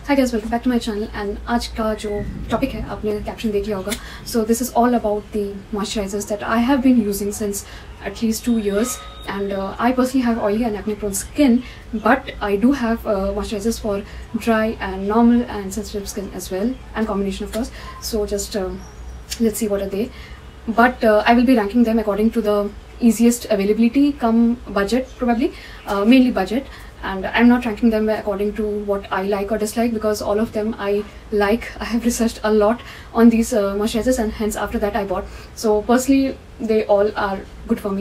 Hi guys, welcome back to my channel and आज का जो टॉपिक है आपने कैप्शन देख लिया होगा. So this is all about the moisturizers that I have been using since at least 2 years, and I personally have oily and acne prone skin, but I do have moisturizers for dry and normal and sensitive skin as well, and combination of course. So just let's see what are they, but I will be ranking them according to the easiest availability come budget, probably mainly budget, and I'm not ranking them according to what I like or dislike, because all of them I like. I have researched a lot on these moisturizers, and hence after that I bought. So personally they all are good for me,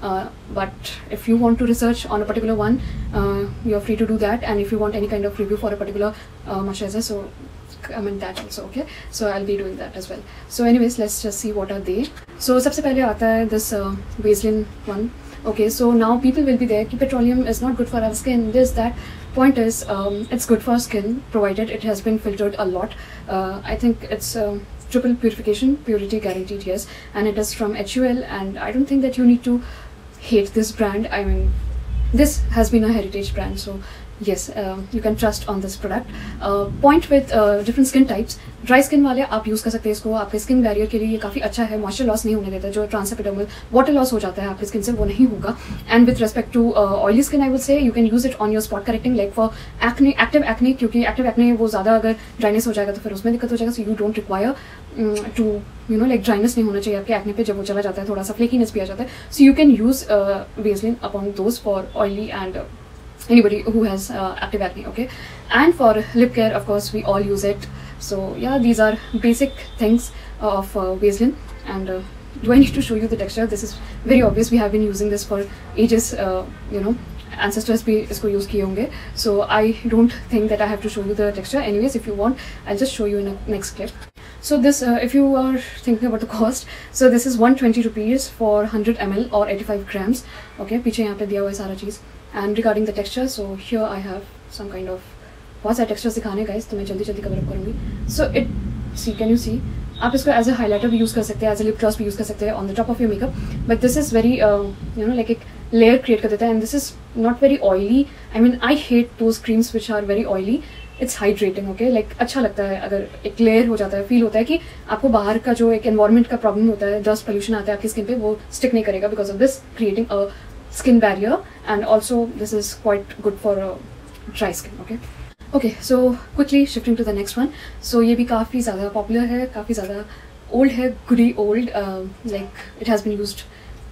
but if you want to research on a particular one, you're free to do that, and if you want any kind of review for a particular moisturizer, so comment that also. Okay, so I'll be doing that as well. So anyways, let's just see what are they. So सबसे पहले आता है this Vaseline one. Okay, so now people will be there कि petroleum is not good for our skin, this that. Point is, it's good for skin provided it has been filtered a lot. I think it's triple purification, purity guaranteed, yes, and it is from HUL, and I don't think that you need to hate this brand. I mean, this has been a heritage brand, so yes, you can trust on this product. Point with different skin types. Dry skin वाले आप use कर सकते हैं इसको. आपके skin barrier के लिए ये काफ़ी अच्छा है, मॉइस्चर लॉस नहीं होने देता. जो ट्रांसएपिडर्मल वाटर लॉस हो जाता है आपकी स्किन से, वो नहीं होगा. And with respect to oily skin, I would say you can use it on your spot correcting, like for acne, active acne, क्योंकि एक्टिव एक्ने वो ज़्यादा अगर ड्राइनेस हो जाएगा तो फिर उसमें दिक्कत हो जाएगा. So you don't require to like dryness नहीं होना चाहिए आपके एक्ने पे. जब वो चला जाता है थोड़ा सा फ्लेकीनेस भी आ जाता है. So you can use Vaseline upon those for oily and anybody who has active acne. Okay, and for lip care, of course, we all use it. So yeah, these are basic things of Vaseline. And do I need to show you the texture? This is very obvious. We have been using this for ages. Ancestors भी इसको use किए होंगे. So I don't think that I have to show you the texture. Anyways, if you want, I'll just show you in a next clip. So this, if you are thinking about the cost, so this is 120 rupees for 100 ml or 85 grams. Okay, पीछे यहाँ पे दिया हुआ है सारा चीज़. And regarding the texture, so here I have some kind of बहुत सारे textures दिखाने guys, तो मैं जल्दी जल्दी कवर अप करूँगी. So it, see, can you see? आप इसको as a highlighter भी यूज़ कर सकते हैं, as a lip gloss भी यूज़ कर सकते हैं on the top of your makeup. But this is very like एक layer create कर देता है, and this is not very oily. I mean, I hate those creams which are very oily. It's hydrating, okay? Like अच्छा लगता है अगर एक layer हो जाता है. फील होता है कि आपको बाहर का जो एक एनवायरनमेंट का प्रॉब्लम होता है, डस्ट पोल्यूशन आता है आपकी स्किन पे, वो स्टिक नहीं करेगा because of this creating a skin barrier. And also this is quite good for dry skin. Okay, so quickly shifting to the next one. So ये भी काफ़ी ज़्यादा popular है, काफ़ी ज़्यादा old है, goody old. Like it has been used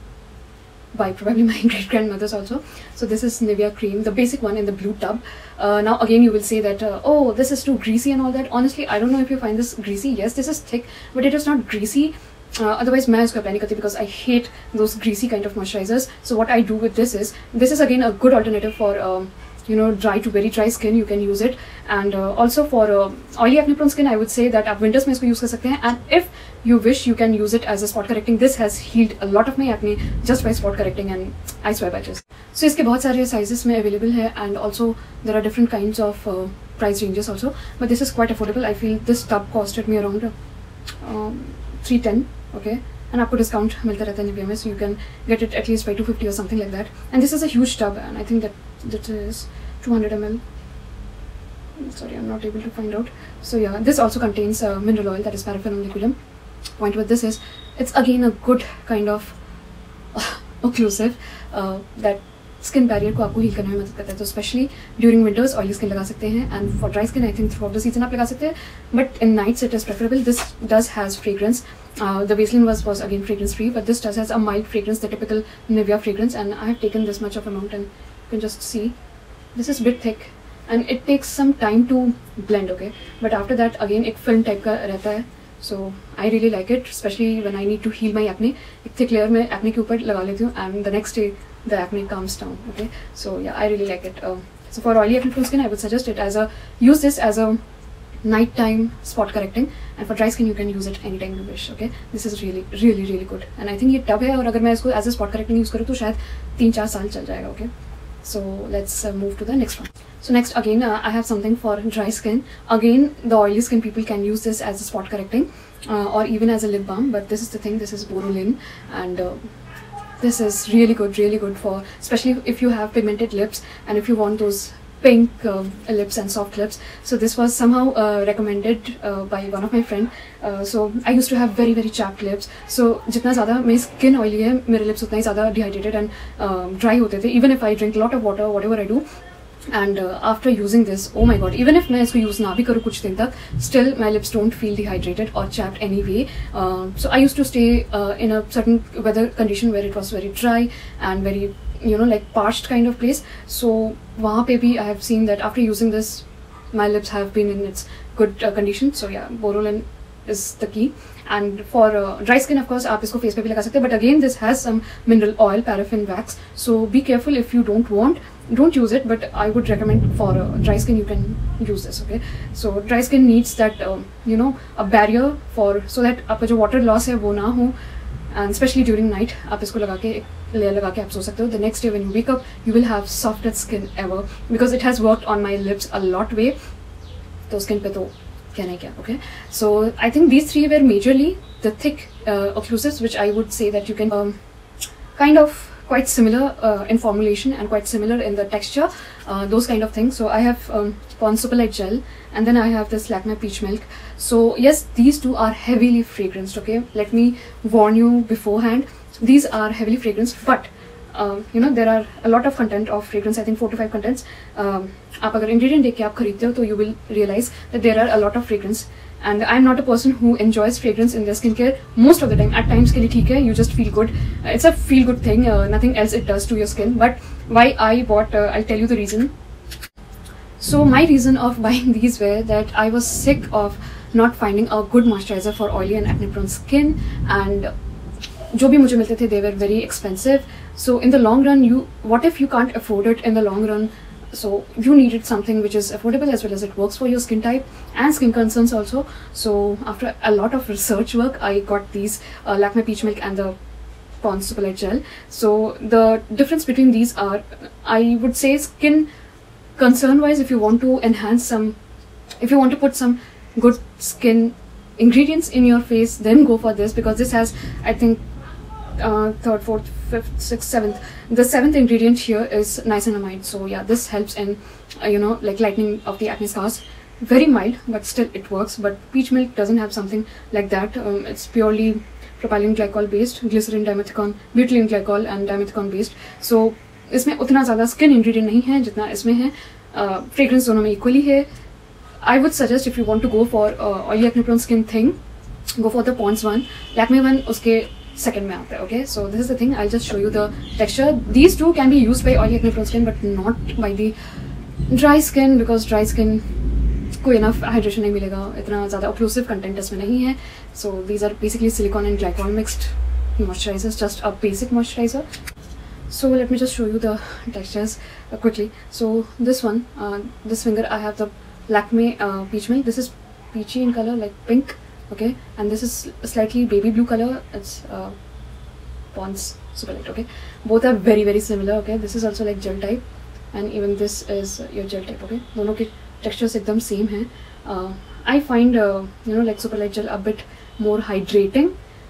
by probably my great grandmothers also. So this is Nivea cream, the basic one in the blue tub. Now again you will say that oh, this is too greasy and all that. Honestly, I don't know if you find this greasy. Yes, this is thick, but it is not greasy. Otherwise मैं इसको apply नहीं करती because I hate those greasy kind of moisturizers. So what I do with this is again a good alternative for dry to very dry skin. You can use it, and also for oily acne prone skin, I would say that आप winters में इसको use कर सकते हैं. And if you wish, you can use it as a spot correcting. This has healed a lot of my acne just by spot correcting and I swear by this. So इसके बहुत सारे sizes में available है, and also there are different kinds of price ranges also. But this is quite affordable. I feel this tub costed me around 310. Okay, and आपको discount मिलता रहता है Nivea में, so you can get it at least by 250 or something like that. And this is a huge tub, and I think that is 200 ml. Sorry, I'm not able to find out. So yeah, this also contains mineral oil, that is paraffin liquidum. Point with this is it's again a good kind of occlusive that skin barrier को आपको heal करने में मदद करता है. तो specially during winters oily skin लगा सकते हैं, and for dry skin I think throughout the season आप लगा सकते हैं, but in nights it is preferable. This does has fragrance. The Vaseline was again fragrance free, but this does has a mild fragrance, the typical Nivea fragrance, and I have taken this much of amount, and you can just see this is a bit thick and it takes some time to blend. Okay, but after that again एक film type का रहता है. So I really like it, especially when I need to heal my acne. एक thick layer में acne के ऊपर लगा लेती हूँ, and the next day the acne calms down. Okay, so yeah, I really like it. So for oily acne prone skin, I would suggest it as use this as a nighttime spot correcting, and for dry skin you can use it anytime you wish. Okay, this is really really really good, and I think ये tub है, और अगर मैं इसको as a spot correcting use करूँ तो शायद 3-4 साल चल जाएगा. Okay, so let's move to the next one. So next again I have something for dry skin. Again, the oily skin people can use this as a spot correcting or even as a lip balm, but this is the thing, this is Borolin, and this is really good for, especially if you have pigmented lips and if you want those pink lips and soft lips. So this was somehow recommended by one of my friend. So I used to have very very chapped lips. So जितना ज़्यादा मेरी skin oily है, मेरे lips उतना ही ज़्यादा dehydrated and dry होते थे. Even if I drink a lot of water, whatever I do. And after using this, oh my god, even if मैं इसको use ना भी करूँ कुछ दिन तक, still my lips don't feel dehydrated or chapped anyway. So I used to stay in a certain weather condition where it was very dry and very, you know, like parched kind of place. So वहाँ पे भी I have seen that after using this, my lips have been in its good condition. So yeah, Borolin is the key. And for dry skin, of course, आप इसको face पे भी लगा सकते हैं. But again, this has some mineral oil, paraffin wax. So be careful. If you don't use it. But I would recommend for dry skin you can use this. Okay. So dry skin needs that you know, a barrier for, so that आपका जो water loss है वो ना हो. And especially during night, आप इसको लगा के एक layer लगा के आप सो सकते हो. The next day when you wake up, you will have softest skin ever because it has worked on my lips a lot way. तो skin पे तो क्या नहीं क्या. Okay. So I think these three were majorly the thick occlusives, which I would say that you can kind of quite similar in formulation and quite similar in the texture, those kind of things. So I have Pond's Superlight Gel, and then I have this Lakme Peach Milk. So yes, these two are heavily fragranced. Okay, let me warn you beforehand, these are heavily fragranced, but you know, there are a lot of content of fragrance. I think 4 to 5 contents. आप अगर ingredient देख के आप खरीदते हो तो you will realize that there are a lot of fragrance. And I'm not a person who enjoys fragrance in their skincare most of the time. At times के लिए ठीक है, you just feel good. It's a feel good thing. Nothing else it does to your skin. But why I bought, I'll tell you the reason. So my reason of buying these were that I was sick of not finding a good moisturizer for oily and acne prone skin, and जो भी मुझे मिलते थे they were very expensive. So in the long run, what if you can't afford it in the long run? So you needed something which is affordable as well as it works for your skin type and skin concerns also. So after a lot of research work, I got these Lakme Peach Milk and the Pond's Superlight Gel. So the difference between these are, I would say, skin concern wise, if you want to enhance some, if you want to put some good skin ingredients in your face, then go for this, because this has, I think, third, fourth, fifth, sixth, seventh. The seventh ingredient here is niacinamide. So yeah, this helps in you know, like lightening of the acne scars. Very mild, but still it works. But peach milk doesn't have something like that. It's purely propylene glycol based, glycerin, dimethicone, butylene glycol and dimethicone based. So इसमें उतना ज़्यादा skin ingredient नहीं है जितना इसमें है. Fragrance दोनों में equally है. I would suggest, if you want to go for oily acne prone skin thing, go for the Pond's one. Lakme one उसके second में आता है. Okay, so this is the thing. I'll just show you the texture. These two can be used by oily acne prone skin, but not by the dry skin, because dry skin को enough hydration नहीं मिलेगा, इतना ज़्यादा occlusive content इसमें नहीं है. So these are basically silicone and glycol mixed moisturizers, just a basic moisturizer. So let me just show you the textures quickly. So this one, this finger, I have the Lakme Peach Milk. This is peachy in color, like pink. Okay, and this is slightly baby blue color. It's Pond's Superlight. Okay, both are very very similar. Okay, this is also like gel type, and even this is your gel type. Okay, दोनों के textures एकदम same हैं. I find you know, like Superlight Gel a bit more hydrating,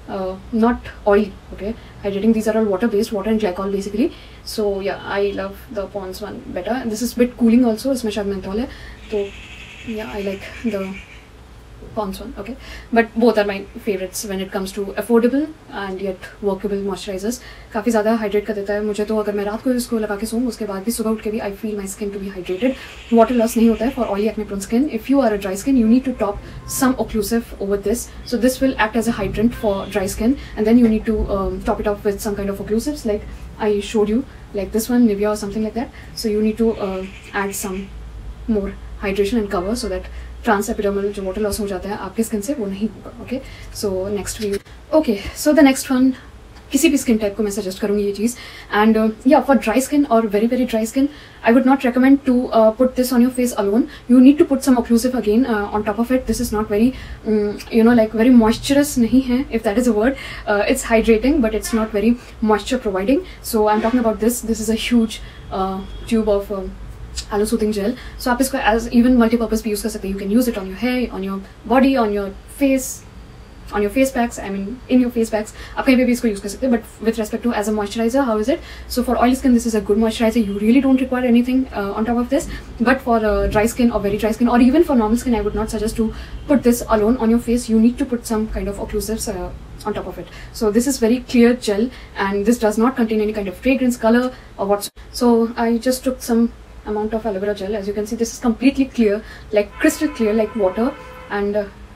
not oily. Okay, hydrating. These are all water based, water and glycol basically. So yeah, I love the Pond's one better. And this is a bit cooling also. इसमें शायद menthol है, तो yeah, I like the Pond's one. Okay, but both are my favorites when it comes to affordable and yet workable moisturizers. काफ़ी ज़्यादा hydrate कर देता है मुझे, तो अगर मैं रात को इसको लगा के सोऊं, उसके बाद भी सुबह उठ के भी I feel my skin to be hydrated. Water loss नहीं होता है for oily acne prone skin. If you are a dry skin, you need to top some occlusive over this. So this will act as a hydrant for dry skin, and then you need to top it off with some kind of occlusives like I showed you, like this one, Nivea or something like that. So you need to add some more hydration and cover so that trans epidermal जो water loss हो जाता है आपके skin से, वो नहीं होगा. Okay, so next we. Okay, so the next one, किसी भी स्किन टाइप को मैं सजेस्ट करूँगी ये चीज़. एंड या फॉर ड्राई स्किन और very very dry skin, I would not recommend to put this on your face alone. You need to put some occlusive again on top of it. This is not very you know, like very moisturous नहीं है, if that is a word. It's hydrating but it's not very moisture providing. So I am talking about this. This is a huge tube of Aloe Soothing Gel. So आप इसको as even multi-purpose भी use कर सकते हैं. You can use it on your hair, on your body, on your face, on your face packs, I mean in your face packs, आप कहीं पे भी इसको use कर सकते हैं. But with respect to as a moisturizer, how is it? So for oily skin, this is a good moisturizer. You really don't require anything on top of this. But for dry skin or very dry skin, or even for normal skin, I would not suggest to put this alone on your face. You need to put some kind of occlusives on top of it. So this is very clear gel, and this does not contain any kind of fragrance, color, or whatsoever. So I just took some amount of aloe vera gel. As you can see, this is completely clear, like crystal clear, like water, and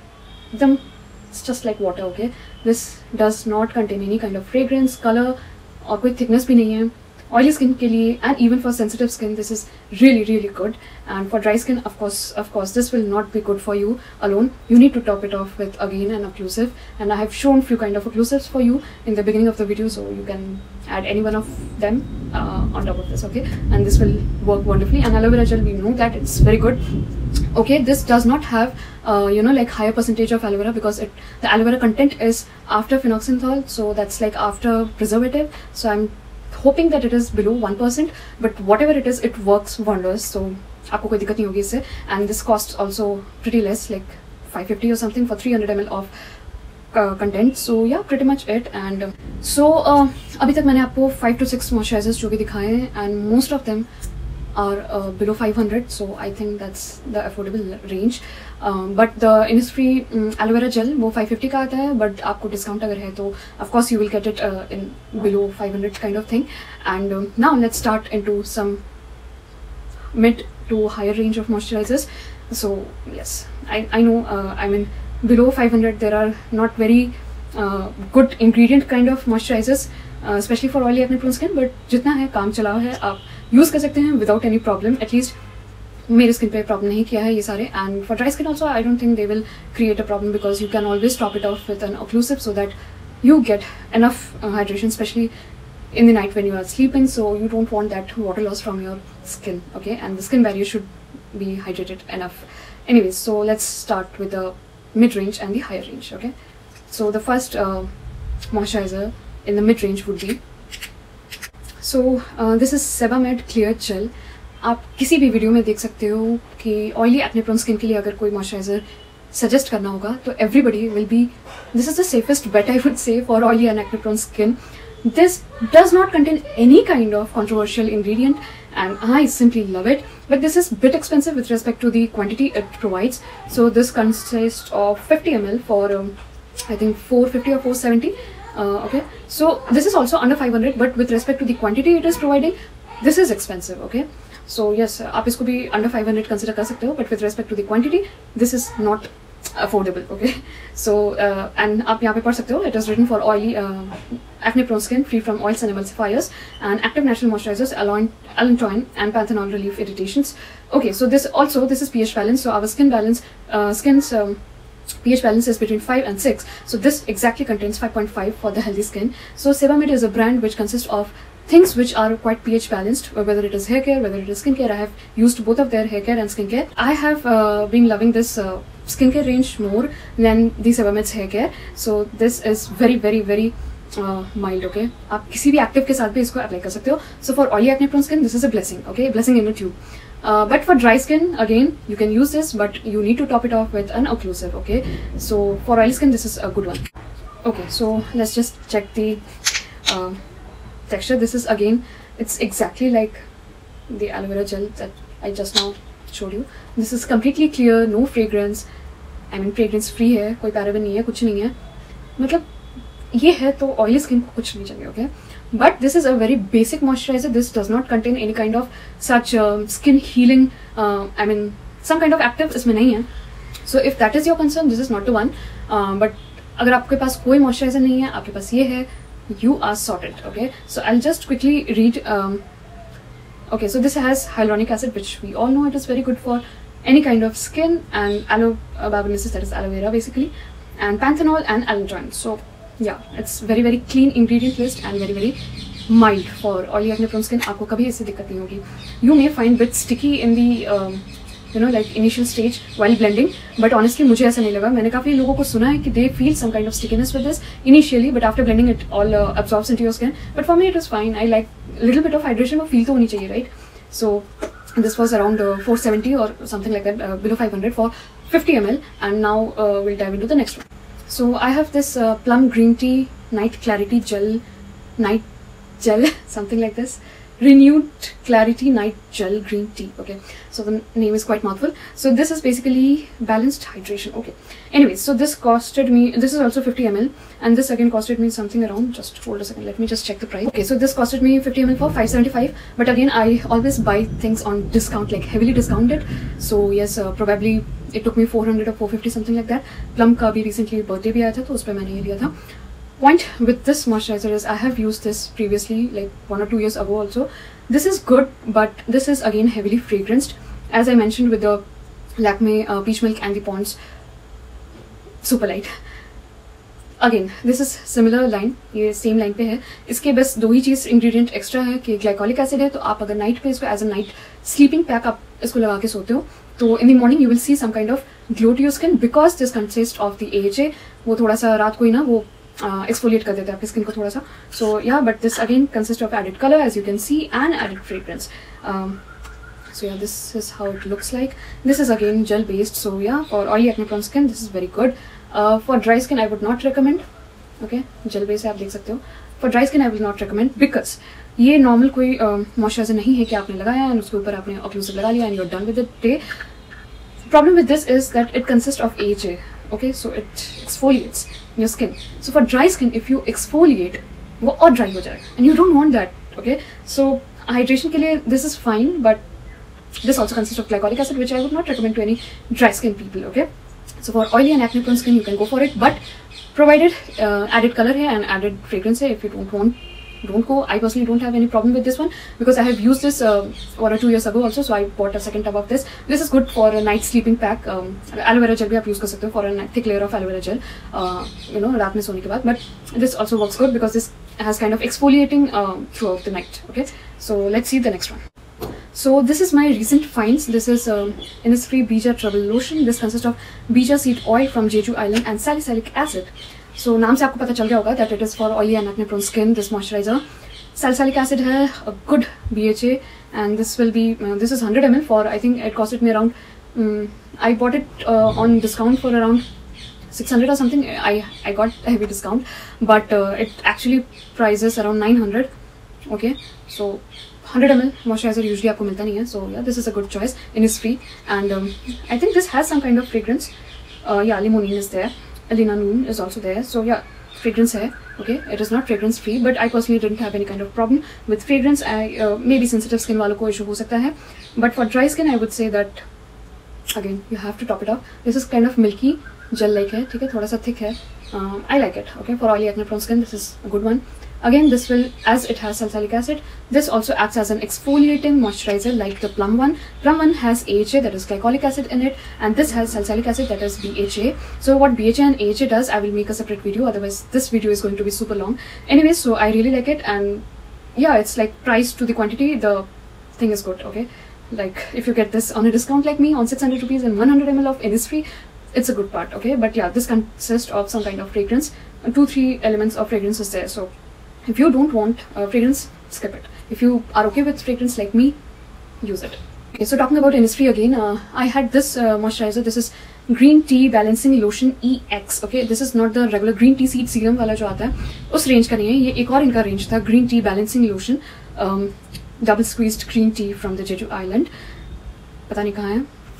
it's just like water. Okay, this does not contain any kind of fragrance, color, और कोई thickness भी नहीं है. Oily skin के लिए, and even for sensitive skin, this is really good. And for dry skin, of course, this will not be good for you alone. You need to top it off with again an occlusive, and I have shown few kind of occlusives for you in the beginning of the video, so you can add any one of them on top of this. Okay, and this will work wonderfully. And aloe vera gel, we know that it's very good. Okay, this does not have like higher percentage of aloe vera, because the aloe vera content is after phenoxyethanol, so that's like after preservative. So I'm hoping that it is below 1%, but whatever it is, it works wonders. So आपको कोई दिक्कत नहीं होगी इससे. And this costs also pretty less, like 550 or something for 300 ml of content. So yeah, pretty much it. And so अभी तक मैंने आपको 5 to 6 moisturizers जो भी दिखाए हैं, and most of them are below 500, so I think that's the affordable range. But the Innisfree aloe vera gel वो 550 का आता है, but आपको discount अगर है तो of course you will get it in below 500 kind of thing. And now let's start into some mid to higher range of moisturizers. So yes, I know I mean below 500 there are not very good ingredient kind of moisturizers, especially for oily acne prone skin, but जितना है काम चलाओ है, आप use कर सकते हैं without any problem. At least मेरे स्किन पे प्रॉब्लम नहीं किया है ये सारे. And for dry skin also I don't think they will create a problem, because you can always top it off with an occlusive so that you get enough hydration, especially in the night when you are sleeping, so you don't want that water loss from your skin. Okay, and the skin barrier should be hydrated enough. Anyways, so let's start with the mid range and the higher range. Okay, so the first moisturizer in the mid range would be, so this is Sebamed Clear Gel. आप किसी भी video में देख सकते हो कि oily acne prone skin के लिए अगर कोई मॉइस्चराइजर सजेस्ट करना होगा तो everybody will be, this is the safest bet I would say for oily and acne prone skin. This does not contain any kind of controversial ingredient, and I simply love it. But this is a bit expensive with respect to the quantity it provides. So this consists of 50 ml for I think 450 or 470. Okay, so this is also under 500, but with respect to the quantity it is providing, this is expensive. Okay, so yes, आप इसको भी under 500 consider कर सकते हो, but with respect to the quantity, this is not affordable. Okay, so and आप यहाँ पे पढ़ सकते हो, it is written for oily acne prone skin, free from oils and emulsifiers, and active natural moisturizers, allantoin and panthenol relief irritations. Okay, so this is pH balance. So our skin's pH balance is between 5 and 6. So this exactly contains 5.5 for the healthy skin. So Sebamed is a brand which consists of things which are quite pH balanced, whether it is hair care, whether it is skincare. I have used both of their hair care and skincare. I have been loving this skincare range more than the Sebamed's hair care. So this is very mild. Okay, आप किसी भी active के साथ भी इसको apply कर सकते हो. So for oily acne prone skin, this is a blessing. Okay, blessing in a tube. But for dry skin, again, you can use this, but you need to top it off with an occlusive. Okay, so for oily skin, this is a good one. Okay, so let's just check the texture. This is again, it's exactly like the aloe vera gel that I just now showed you. This is completely clear, no fragrance. I mean fragrance free है, कोई paraben नहीं है, कुछ नहीं है. मतलब ये है तो oily skin को कुछ नहीं चाहिए. Okay, but this is a very basic moisturizer. This does not contain any kind of such skin healing. I mean some kind of active इसमें नहीं है. So if that is your concern, this is not the one. But अगर आपके पास कोई moisturizer नहीं है, आपके पास ये है, you are sorted. Okay, so I'll just quickly read. Okay, so this has hyaluronic acid, which we all know it is very good for any kind of skin, and aloe barbadensis, that is aloe vera basically, and panthenol and allantoin. So yeah, it's very clean ingredient list and very mild for oily acne prone skin. आपको कभी इससे दिक्कत नहीं होगी. You may find bit sticky in the like initial stage while blending, but honestly मुझे ऐसा नहीं लगा. मैंने काफ़ी लोगों को सुना है कि they feel some kind of stickiness with this initially, but after blending it all absorbs into your skin. But for me it was fine. I like little bit of hydration, वो feel तो होनी चाहिए, right? So this was around 470 or something like that, below 500 for 50 ml. And now we'll dive into the next one. So I have this plum green tea night clarity gel something like this, renewed clarity night gel green tea. Okay, so the name is quite mouthful. So this is basically balanced hydration. Okay, anyways, so this costed me, this is also 50 ml, and this again costed me something around, just hold a second, let me just check the price. Okay, so this costed me 50 ml for 575, but again I always buy things on discount, like heavily discounted. So yes, probably it took me 400 or 450 something like that. Plum का भी recently birthday भी आया था, तो उस पे मैंने ये लिया था. Point with this moisturizer is I have used this previously, like 1 or 2 years ago also. This is good, but this is again heavily fragranced, as I mentioned with the Lakme Peach Milk and the Pond's Super Light. Again, this is similar line, ये same line पे है. इसके बस 2 ही चीज़ ingredient extra है कि glycolic acid है, तो आप अगर night पे इसको as a night sleeping pack आप इसको लगा के सोते हो, तो in the morning you will see some kind of glow to your skin, because this consists of the AHA. वो थोड़ा सा रात को ही ना वो exfoliate कर देता है आपकी स्किन को थोड़ा सा. So yeah, but this again consists of added color, as you can see, and added fragrance. So yeah, this is how it looks like. This is again gel based, so yeah, for oily acne prone skin this is very good. For dry skin I would not recommend. Okay, gel based है, आप देख सकते हो. For dry skin I will not recommend, because ये normal कोई moisturizer नहीं है कि आपने लगाया और उसके ऊपर आपने occlusive लगा लिया and you're done with the day. Problem with this is that it consists of AHA. Okay, so it exfoliates your skin. So for dry skin, if you exfoliate, वो और dry हो जाएगा, and you don't want that. Okay, so hydration के लिए this is fine, but this also consists of glycolic acid, which I would not recommend to any dry skin people. Okay, so for oily and acne prone skin you can go for it, but provided added color है and added fragrance है. If you don't want, don't go. I personally don't have any problem with this one, because I have used this 1 or 2 years ago also, so I bought a second tub of this. This is good for a night sleeping pack. Aloe vera gel भी आप use कर सकते हो for a thick layer of aloe vera gel, you know, रात में सोने के बाद. But this also works good because this has kind of exfoliating throughout the night. Okay, so let's see the next one. So this is my recent finds. This is Innisfree Bija Trouble Lotion. This consists of Bija seed oil from Jeju Island and salicylic acid. So नाम से आपको पता चल गया होगा that it is for oily and acne prone skin. This moisturizer, salicylic acid है, a good BHA, and this will be this is 100 ml for, I think it costed me around I bought it on discount for around 600 or something. I got a heavy discount, but it actually prices around 900. Okay, so 100 ml moisturizer usually आपको मिलता नहीं है, so yeah, this is a good choice. Innisfree, and I think this has some kind of fragrance. Yeah, limonene is there. Alina Noon is also there, so yeah, fragrance hai. Okay, it is not fragrance free, but I personally didn't have any kind of problem with fragrance. I maybe sensitive skin वालों को issue हो सकता है, but for dry skin I would say that again you have to top it up. This is kind of milky gel like है, ठीक है, थोड़ा सा thick है. I like it. Okay, for oily acne prone skin this is a good one. Again, this will, as it has salicylic acid, this also acts as an exfoliating moisturizer like the Plum one. Plum one has AHA, that is glycolic acid in it, and this has salicylic acid, that is BHA. So what BHA and AHA does, I will make a separate video, otherwise this video is going to be super long. Anyways, so I really like it, and yeah, it's like price to the quantity, the thing is good. Okay, like if you get this on a discount like me on 600 rupees and 100 ml of Innisfree, it's a good part. Okay, but yeah, this consists of some kind of fragrance, 2-3 elements of fragrance is there. So if you don't want fragrance, skip it. If you are okay with fragrance like me, use it. Okay, so talking about Innisfree again, I had this moisturizer. This is Green Tea Balancing Lotion EX. Okay, this is not the regular green tea seed serum वाला जो आता है, उस range का नहीं है. ये एक और इनका range था, Green Tea Balancing Lotion, double squeezed green tea from the Jeju Island. पता नहीं कहाँ है,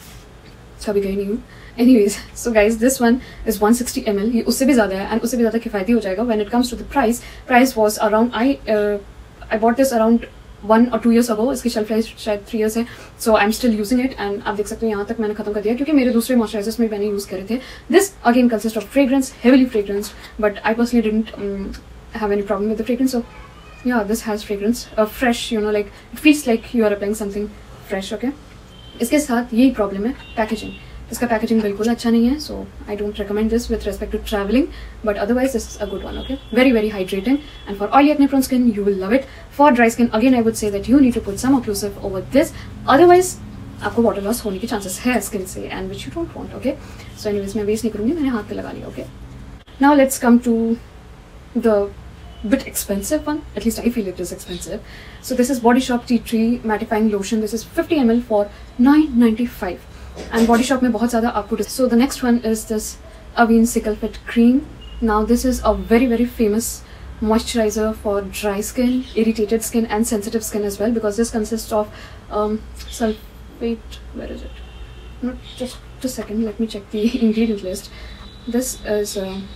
कभी गई नहीं हूँ. Anyways, so guys, this one is 160 ml. ये उससे भी ज़्यादा है, and उससे भी ज़्यादा किफ़ायती हो जाएगा. When it comes to the price was around I bought this around 1 or 2 years ago. इसकी shelf life शायद 3 years है. So I'm still using it, and आप देख सकते हो यहाँ तक मैंने खत्म कर दिया क्योंकि मेरे दूसरे moisturizers में मैंने use करे थे. This again consists of fragrance, heavily fragranced, but I personally didn't have any problem with the fragrance. So yeah, this has fragrance, fresh. You know, like it feels like you are applying something fresh. Okay. इसके साथ यही problem है, packaging. इसका packaging बिल्कुल अच्छा नहीं है, so I don't recommend this with respect to travelling, but otherwise this is a good one. Okay, very very hydrating, and for oily acne prone skin you will love it. For dry skin again I would say that you need to put some occlusive over this, otherwise आपको water loss होने के chances है skin से, and which you don't want. Okay, so anyways मैं waste नहीं करूँगी, मैंने हाथ पे लगा लिया. Okay, now let's come to the bit expensive one, at least I feel it is expensive. So this is Body Shop Tea Tree Mattifying Lotion. This is 50 ml for $9.95. And Body Shop में बहुत ज़्यादा आपको. So the next one is this Avene Sickle Fit Cream. Now this is a very famous moisturizer for dry skin, irritated skin and sensitive skin as well, because this consists of sulfate. Where is it? Not just a second, let me check the ingredient list. This is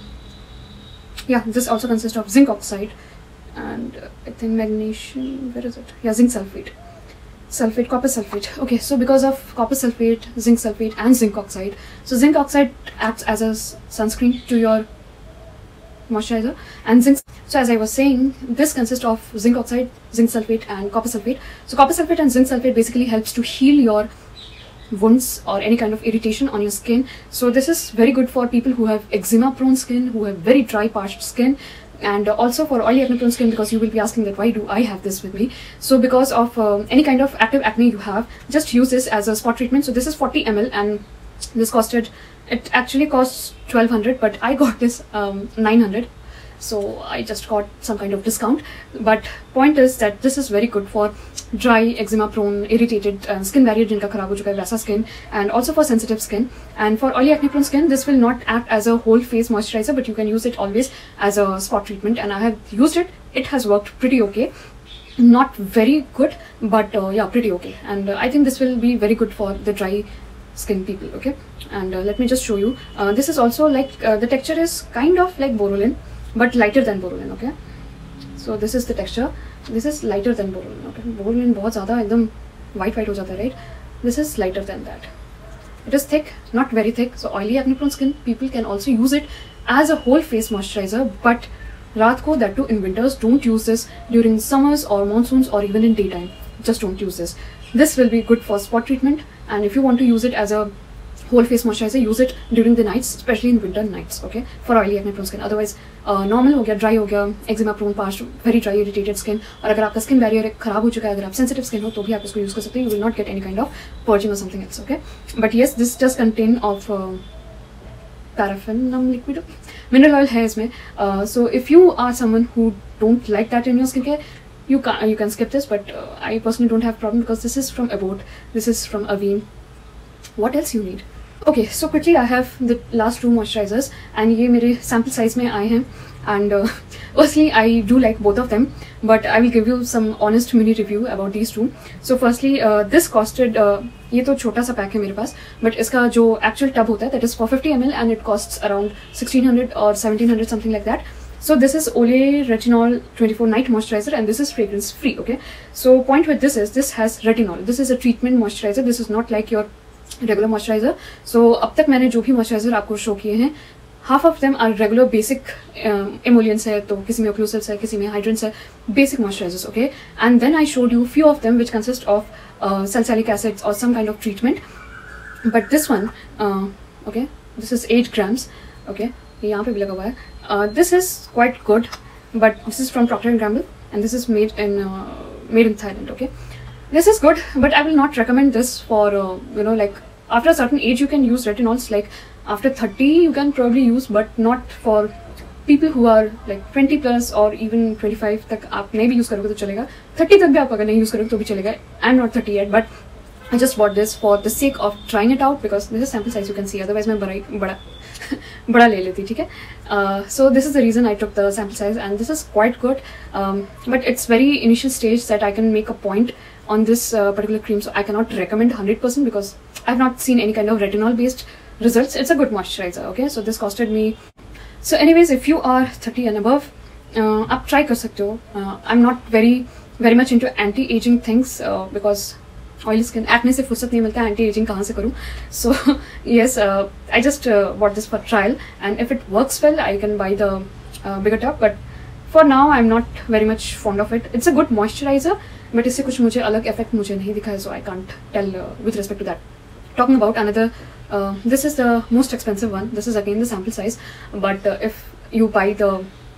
this also consists of zinc oxide and I think magnesium. Where is it? Yeah, zinc sulfate, copper sulfate. Okay, so because of copper sulfate, zinc sulfate and zinc oxide, so zinc oxide acts as a sunscreen to your moisturizer, and zinc. So as I was saying, this consists of zinc oxide, zinc sulfate and copper sulfate. So copper sulfate and zinc sulfate basically helps to heal your wounds or any kind of irritation on your skin. So this is very good for people who have eczema prone skin, who have very dry parched skin, and also for oily acne prone skin, because you will be asking that why do I have this with me. So because of any kind of active acne you have, just use this as a spot treatment. So this is 40 ml and this actually costs 1200, but I got this 900, so I just got some kind of discount. But point is that this is very good for dry, eczema prone, irritated skin barrier जिनका खराब हो चुका है वैसा skin, and also for sensitive skin. And for oily acne prone skin, this will not act as a whole face moisturizer, but you can use it always as a spot treatment, and I have used it. It has worked pretty okay. Not very good, but yeah, pretty okay. And I think this will be very good for the dry skin people. Okay, and let me just show you. This is also like the texture is kind of like Borolin, but lighter than Borolin. Okay, so this is the texture. This is lighter than Borolin. Okay, Borolin बहुत ज़्यादा एकदम white हो जाता है, right? This is lighter than that. It is thick, not very thick. So oily acne prone skin people can also use it as a whole face moisturizer, but रात को, that too in winters, don't use this during summers or monsoons or even in daytime. Just don't use this. This will be good for spot treatment, and if you want to use it as a whole face moisturizer, use it during the nights, especially in winter nights. Okay, for oily acne prone skin. Otherwise normal हो गया, dry हो गया, eczema prone parched, very dry irritated skin, और अगर आपका skin barrier खराब हो चुका है, अगर आप sensitive skin हो तो भी आप इसको use कर सकते हैं. You will not get any kind of purging or something else. Okay, but yes, this does contain of paraffin liquid, mineral oil है इसमें. So if you are someone who don't like that in your skincare, you can skip this, but I personally don't have problem because this is from Abode, this is from Avene. What else you need? Okay, so quickly I have the last two moisturizers, and ये मेरे sample size में आए हैं, and firstly I do like both of them, but I will give you some honest mini review about these two. So firstly this costed ये तो छोटा सा pack है मेरे पास, but इसका जो actual tub होता है that is for 50 ml and it costs around 1600 or 1700 something like that. So this is Olay Retinol 24 Night Moisturizer, and this is fragrance free. Okay, so point with this is this has retinol. This is a treatment moisturizer. This is not like your regular moisturizer. So अब तक मैंने जो भी moisturizer आपको show किए हैं, half of them are regular basic emollients है, तो किसी में occlusives है, किसी में hydrants है, basic moisturizers. Okay, and then I showed you few of them which consist of salicylic acids or some kind of treatment. But this one, okay, this is 8 grams. Okay, यहाँ पे भी लगा हुआ है. This is quite good, but this is from Procter & Gamble, and this is made in Thailand. Okay, this is good, but I will not recommend this for you know, like after a certain age you can use retinols. Like after 30 you can probably use, but not for people who are like 20 plus or even 25 तक आप नहीं भी use करोगे तो चलेगा. 30 तक भी आप अगर नहीं use करोगे तो भी चलेगा. I'm not 30 yet, but I just bought this for the sake of trying it out because this is sample size, you can see. Otherwise मैं बड़ा ले लेती, ठीक है. So this is the reason I took the sample size, and this is quite good, but it's very initial stage that I can make a point on this particular cream, so I cannot recommend 100% because I've not seen any kind of retinol based results. It's a good moisturizer. Okay, so this costed me. So anyways, if you are 30 and above, आप try कर सकते हो. I'm not very much into anti-aging things because oily skin, acne से फुर्सत नहीं मिलता, anti-aging कहाँ से करूँ. So yes, I just bought this for trial, and if it works well I can buy the bigger tub, but for now I'm not very much fond of it. It's a good moisturizer, but इससे कुछ मुझे अलग effect मुझे नहीं दिखा है, so I can't tell with respect to that. Talking about another, this is the most expensive one. This is again the sample size, but if you buy the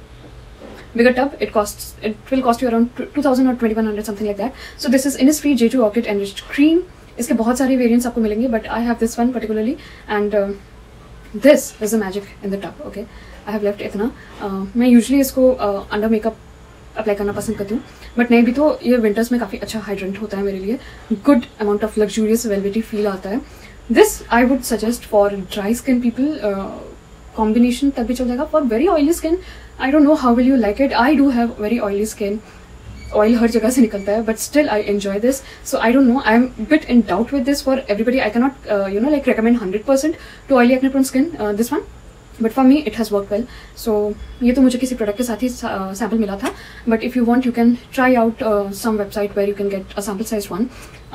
bigger tub, it will cost you around 2000 or 2100 something like that. So this is Innisfree J2 Orchid Enriched Cream. इसके बहुत सारे variants आपको मिलेंगे, but I have this one particularly, and this is the magic in the tub. Okay, I have left इतना. मैं usually इसको under makeup apply करना पसंद करती हूँ, बट नहीं भी तो ये विंटर्स में काफ़ी अच्छा हाइड्रेंट होता है मेरे लिए. Good amount of luxurious velvety feel आता है. This I would suggest for dry skin people combination तब भी चल जाएगा. For very oily skin I don't know how will you like it. I do have very oily skin. Oil हर जगह से निकलता है, but still I enjoy this. So I don't know, I am bit in doubt with this for everybody. I can not like recommend 100% to oily acne prone skin this one, but for me it has work well. So ये तो मुझे किसी product के साथ ही sample मिला था, but if you want you can try out some website where you can get a sample size one.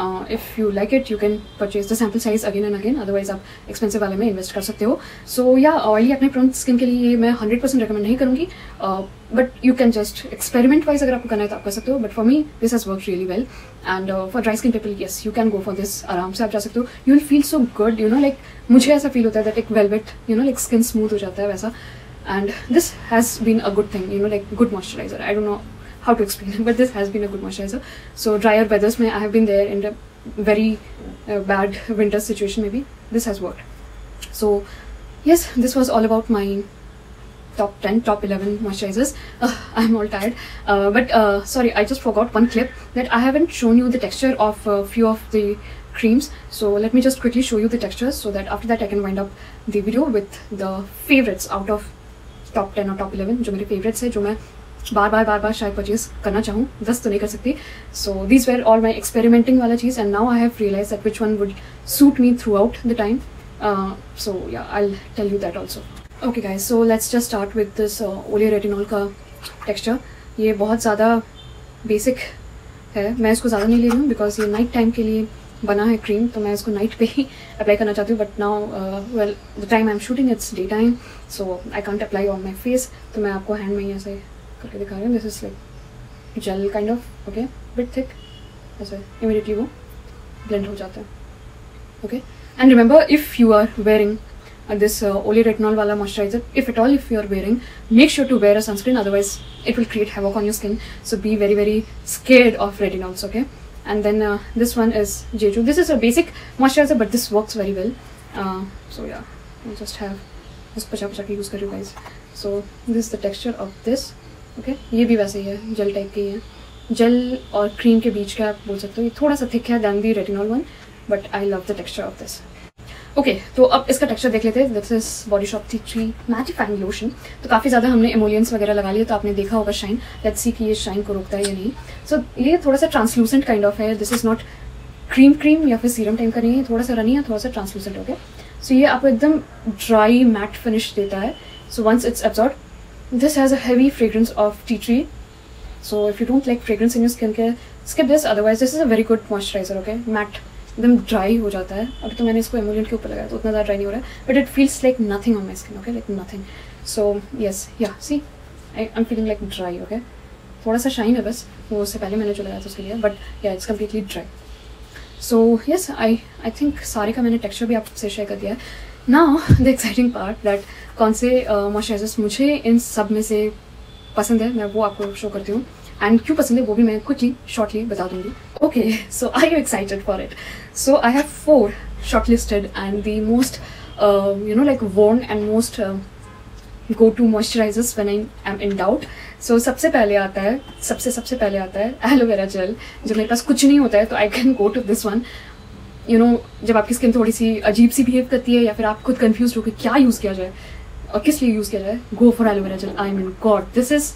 If you like it you can purchase the sample size again and again, otherwise आप expensive वाले में invest कर सकते हो. सो या oily acne prone skin के लिए मैं 100% रिकमेंड नहीं करूँगी, but you can just experiment wise अगर आपको करना है तो आप कर सकते हो. But for me this has work really well. And for dry skin people yes you can go for this. आराम से आप जा सकते हो. You will feel so good, like मुझे ऐसा फील होता है दैट एक वेलवेट लाइक स्किन स्मूथ हो जाता है वैसा. And this has been a good thing, like good moisturiser. I don't know how to explain it, but this has been a good moisturizer. So drier weathers mein I have been there in a very bad winter situation, maybe this has worked. So yes, this was all about my top 10 top 11 moisturizers. I'm all tired, but sorry, I just forgot one clip that I haven't shown you the texture of a few of the creams. So let me just quickly show you the textures so that after that I can wind up the video with the favorites out of top 10 or top 11 जो मेरे favorites है, जो मैं बार बार शायद purchase करना चाहूँ. 10 तो नहीं कर सकती. So these were all my experimenting वाला चीज़, and now I have realise that which one would suit me throughout the time. So yeah I will tell you that also. Okay guys, so let's just start with this Olay retinol का texture. ये बहुत ज़्यादा basic है, मैं इसको ज़्यादा नहीं ले रही हूँ बिकॉज ये नाइट टाइम के लिए बना है क्रीम, तो मैं इसको नाइट पे ही अप्लाई करना चाहती हूँ. But now well the time I am shooting it's daytime, so I can't apply on my face. तो मैं आपको हैंड में ही ऐसे करके दिखा रही हूँ. This is like gel kind of, okay, bit thick. ऐसे इमीडिएटली वो ब्लेंड हो जाता है. Okay, and remember if you are wearing this Olay retinol वाला moisturiser, if at all if you are wearing, make sure to wear a sunscreen, otherwise it will create havoc on your skin. So be very very scared of retinols. Okay, and then this one is Jeju. This is a basic moisturizer, but this works very well. So yeah, I just have this pacha ke use kar rahi hu guys. So this is the texture of this. Okay, ये भी वैसे ही है, jail type की है. Jail और cream के बीच का आप बोल सकते हो. ये थोड़ा सा थिक है than the retinol one, but I love the texture of this. Okay, तो अब इसका टेक्स्चर देख लेते हैं. This is Body Shop tea tree mattifying lotion. तो काफ़ी ज़्यादा हमने एमोलियंस वगैरह लगा लिए, तो आपने देखा होगा शाइन. लेट्स सी कि ये शाइन को रोकता है या नहीं. सो ये थोड़ा सा ट्रांसलूसेंट काइंड ऑफ है. दिस इज नॉट क्रीम या फिर सीरम टाइम का नहीं है. थोड़ा सा रनी है, थोड़ा सा ट्रांसलूसेंट. ओके, सो ये आपको एकदम ड्राई मैट फिनिश देता है. So once it's absorb, this has a heavy fragrance of tea tree. So if you don't like fragrance in your skincare, skip this. Otherwise this is a very good moisturizer. Okay, matte एकदम dry हो जाता है. अभी तो मैंने इसको एमोलियंट के ऊपर लगाया तो उतना ज़्यादा ड्राई नहीं हो रहा है, but it feels like nothing on my skin. Okay, like nothing. So yes, yeah see I am feeling like dry. Okay, थोड़ा सा शाइन है बस, वो उससे पहले मैंने जो लगाया था उसके लिए, but yeah it's completely dry. So yes, I think सारे का मैंने टेक्स्चर भी आपसे शेयर कर दिया है. Now the exciting part, that कौन से मॉइस्चराइजर्स मुझे इन सब में से पसंद है, मैं वो आपको शो करती हूँ. एंड क्यों पसंद है वो भी मैं क्विकली शॉर्टली बता दूंगी. Okay, so I you excited for it? So I have 4 shortlisted and the most like worn and most go to moisturizers when I am in doubt. So सबसे पहले आता है एलोवेरा जेल. जब मेरे पास कुछ नहीं होता है तो I can go to this one. जब आपकी स्किन थोड़ी सी अजीब सी बिहेव करती है या फिर आप खुद कंफ्यूज हो कि क्या यूज़ किया जाए और किस लिए यूज़ किया जाए, go for aloe vera gel. I mean God, this is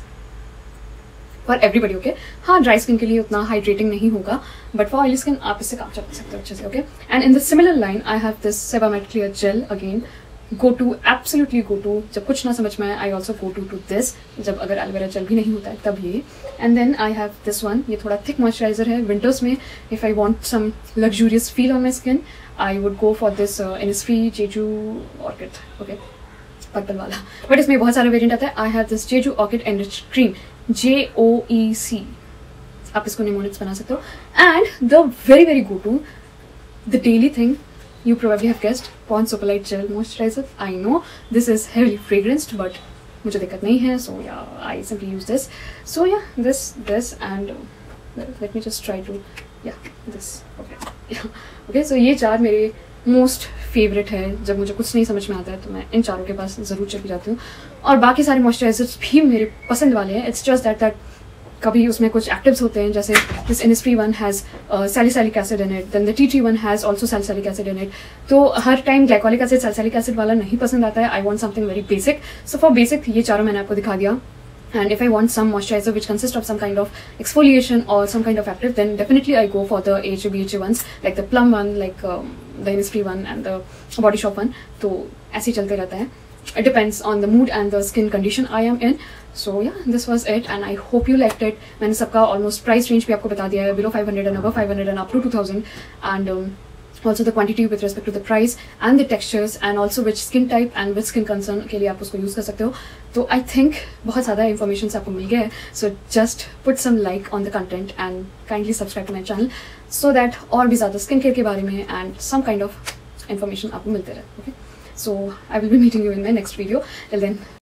for everybody. Okay, हाँ, ड्राई स्किन के लिए उतना हाइड्रेटिंग नहीं होगा, बट फॉर ऑयली स्किन आप इससे काम चला सकते हो अच्छे से. Okay, and in the similar line I have this Sebamed clear gel. Again go to, absolutely go to. जब कुछ ना समझ में आए I also go to this. जब अगर एलोवेरा जेल भी नहीं होता है तब ये. And then I have this one. ये थोड़ा थिक मॉइस्चराइजर है. विंटर्स में if I want some luxurious feel on my skin I would go for this Innisfree Jeju orchid. Okay, purple वाला, बट इसमें बहुत सारे वेरिएंट आता है. I have this Jeju orchid enriched cream, JOEC. आप इसको निमोनिक्स बना सकते हो. And the very very go to, the daily thing, you probably have guessed, Pond's Superlight Gel Moisturizer. I know this is heavily fragranced, but मुझे दिक्कत नहीं है. So yeah, I simply use this. So yeah, this and let me just try to this. Okay, so ये 4 मेरे most favourite है. जब मुझे कुछ नहीं समझ में आता है तो मैं इन 4 के पास ज़रूर चली जाती हूँ. और बाकी सारे मॉइस्चराइजर्स भी मेरे पसंद वाले हैं. इट्स जस्ट दैट कभी उसमें कुछ एक्टिव्स होते हैं, जैसे this Innisfree one has salicylic acid in it, then the tea tree one has also salicylic acid in it. तो हर time glycolic acid salicylic acid वाला नहीं पसंद आता है. I want something very basic. So for basic ये चारों मैंने आपको दिखा दिया. And if I want some moisturizer which consists of some kind of exfoliation or some kind of active, then definitely I go for the AHA BHA ones, like the Plum one, like the Innisfree one and the Body Shop one. तो ऐसे ही चलते रहता है. It depends on the mood and the skin condition I am in. So yeah, this was it and I hope you liked it. मैंने सबका almost price range भी आपको बता दिया है, below 500 and above 500 and up to 2000, and also the quantity with respect to the price and the textures and also which skin type and which skin concern के लिए आप उसको यूज़ कर सकते हो. तो I think बहुत ज़्यादा information आपको मिल गया है. So just put some like on the content and kindly subscribe to my channel so that और भी ज़्यादा skin care के बारे में and some kind of information आपको मिलते रहे. Okay, so I will be meeting you in my next video. Till then.